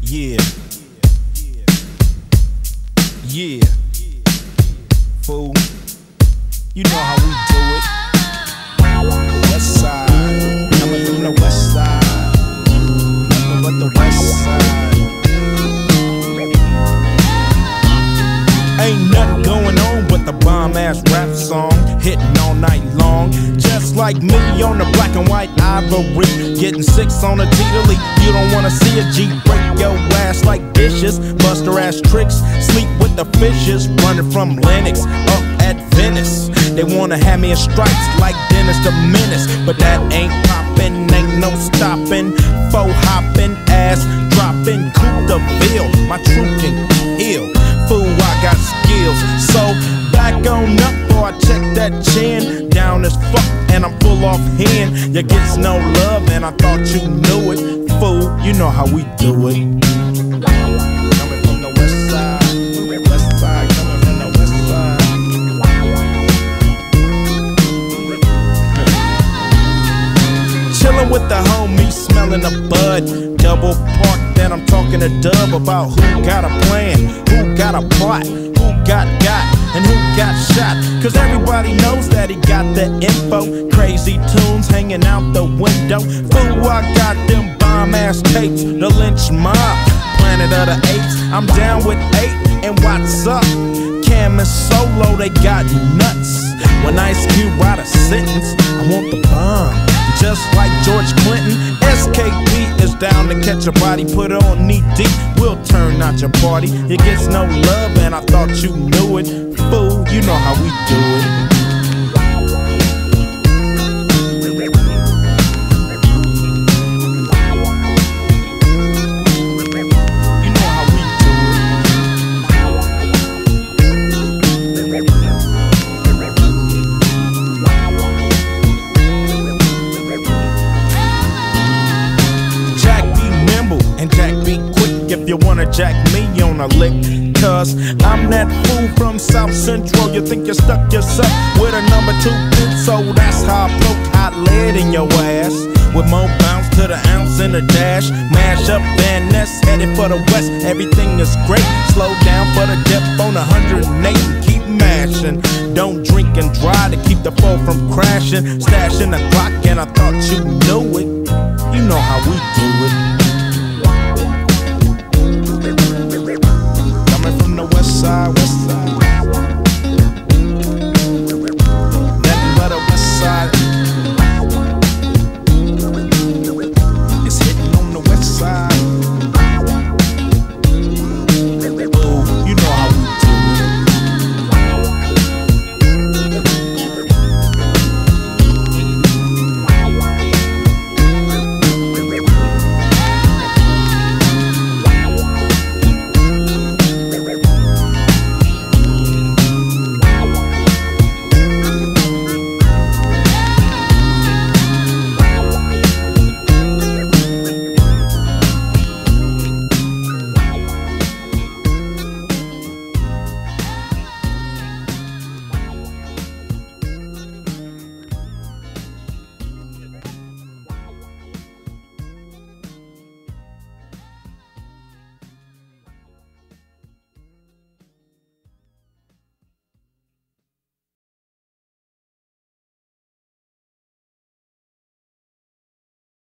Yeah. Yeah. Fool. You know how we do it. West side. Coming from the west side. Nothing but the west side. Ain't nothing going on but the bomb-ass rap song, hitting all night long. Just like me on the black and white ivory, getting 6 on a T-Lee. You don't wanna see a G break your ass like dishes, bust her ass tricks, sleep with the fishes, running from Lennox up at Venice. They wanna have me in stripes like Dennis the Menace, but that ain't poppin', ain't no stopping. Faux hopping, ass dropping, coupe de ville, my truth can heal. Fool, I got skills, so back on up or I check that chin. Down as fuck and I'm full off hand. You gets no love and I thought you knew it. Fool, you know how we do it. Coming from the west side, west side, coming from the west side. Chillin' with the homies, smelling the bud. Double park, then I'm talking to Dub about who got a plan, who got a plot, who got, and who got shot. Cause everybody knows that he got the info. Crazy tunes hanging out the window. Fool, I got them bomb-ass tapes, the lynch mob, Planet of the Apes. I'm down with 8, and what's up? Cam and Solo, they got nuts. When Ice Cube write a sentence, I want the bomb. Just like George Clinton, SKP is down to catch a body, put on knee deep, we'll turn out your party. It gets no love and I thought you knew it. Fool, you know how we do it. If you wanna jack me on a lick, cause I'm that fool from South Central. You think you stuck yourself with a number 2 pin, so that's how I poke hot lead in your ass. With more bounce to the ounce in the dash, mash up Van Ness, headed for the west. Everything is great, slow down for the depth on 108 and keep mashing. Don't drink and drive to keep the foe from crashing. Stashing the clock and I thought you knew it. You know how we do